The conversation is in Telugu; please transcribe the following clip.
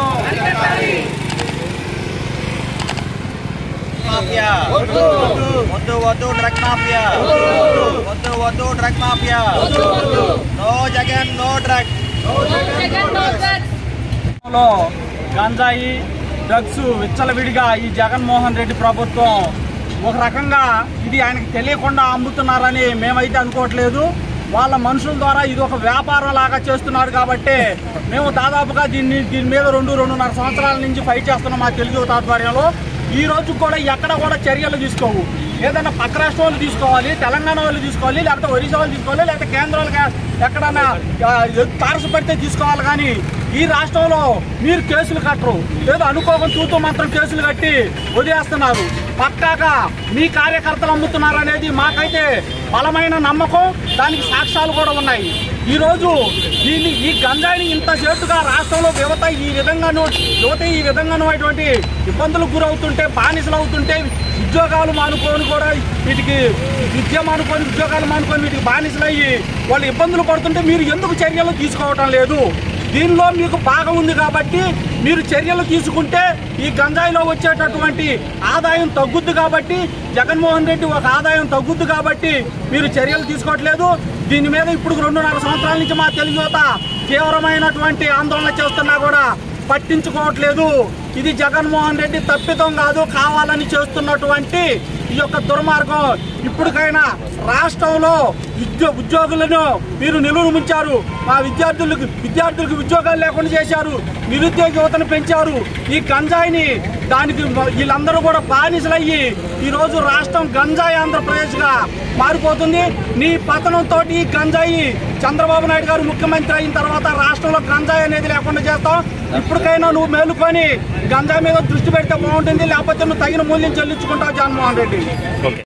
మాఫియా వద్దు వద్దు డ్రగ్ మాఫియా వద్దు వద్దు drug mafia no Jagan no drug గంజాయి డ్రగ్స్ విచ్చలవిడిగా ఈ జగన్మోహన్ రెడ్డి ప్రభుత్వం ఒక రకంగా ఇది ఆయనకి తెలియకుండా అమ్ముతున్నారని మేమైతే అనుకోవట్లేదు. వాళ్ళ మనుషుల ద్వారా ఇది ఒక వ్యాపారం లాగా చేస్తున్నారు కాబట్టి మేము దాదాపుగా దీని మీద 2-2.5 సంవత్సరాల నుంచి ఫైట్ చేస్తున్నాం మా తెలుగు యువత ఆధ్వర్యంలో. ఈ రోజు కూడా ఎక్కడ కూడా చర్యలు తీసుకోవు. ఏదైనా పక్క రాష్ట్రం వాళ్ళు తీసుకోవాలి, తెలంగాణ వాళ్ళు తీసుకోవాలి, లేకపోతే ఒరిస్సా వాళ్ళు తీసుకోవాలి, లేకపోతే కేంద్రాలకు ఎక్కడన్నా తారసపడితే తీసుకోవాలి. కానీ ఈ రాష్ట్రంలో మీరు కేసులు కట్టరు, ఏదో అనుకోకుండా తూతూ మాత్రం కేసులు కట్టి వదిలేస్తున్నారు. పక్కాగా మీ కార్యకర్తలు అమ్ముతున్నారు అనేది మాకైతే బలమైన నమ్మకం, దానికి సాక్ష్యాలు కూడా ఉన్నాయి. ఈరోజు ఈ గంజాయిని ఇంత చేతుగా రాష్ట్రంలో యువత ఈ విధంగానూ అటువంటి ఇబ్బందులకు గురవుతుంటే, బానిసలు అవుతుంటే, ఉద్యోగాలు మానుకొని కూడా వీటికి ఉద్యోగాలు మానుకొని వీటికి బానిసలు అయ్యి వాళ్ళు ఇబ్బందులు పడుతుంటే మీరు ఎందుకు చర్యలు తీసుకోవటం లేదు? దీనిలో మీకు భాగం ఉంది కాబట్టి మీరు చర్యలు తీసుకుంటే ఈ గంజాయిలో వచ్చేటటువంటి ఆదాయం తగ్గుద్ది కాబట్టి, జగన్మోహన్ రెడ్డి ఒక ఆదాయం తగ్గుద్ది కాబట్టి మీరు చర్యలు తీసుకోవట్లేదు. దీని మీద ఇప్పుడు 2.5 సంవత్సరాల నుంచి మా తెలుగు యువత తీవ్రమైనటువంటి ఆందోళన చేస్తున్నా కూడా పట్టించుకోవట్లేదు. ఇది జగన్మోహన్ రెడ్డి తప్పిదం కాదు, కావాలని చేస్తున్నటువంటి ఈ యొక్క దుర్మార్గం. ఇప్పటికైనా రాష్ట్రంలో ఉద్యోగులను మీరు నిలువును ముంచారు, మా విద్యార్థులకు ఉద్యోగాలు లేకుండా చేశారు, నిరుద్యోగ యువతను పెంచారు. ఈ గంజాయిని దానికి వీళ్ళందరూ కూడా బానిసలయ్యి ఈరోజు రాష్ట్రం గంజాయి ఆంధ్రప్రదేశ్గా మారిపోతుంది. నీ పతనంతో ఈ గంజాయి చంద్రబాబు నాయుడు గారు ముఖ్యమంత్రి అయిన తర్వాత రాష్ట్రంలో గంజాయి అనేది లేకుండా చేస్తాం. ఇప్పటికైనా నువ్వు మేలుకొని గంజాయి మీద దృష్టి పెడితే బాగుంటుంది, లేకపోతే నువ్వు తగిన మూల్యం చెల్లించుకుంటావు జగన్మోహన్ రెడ్డి.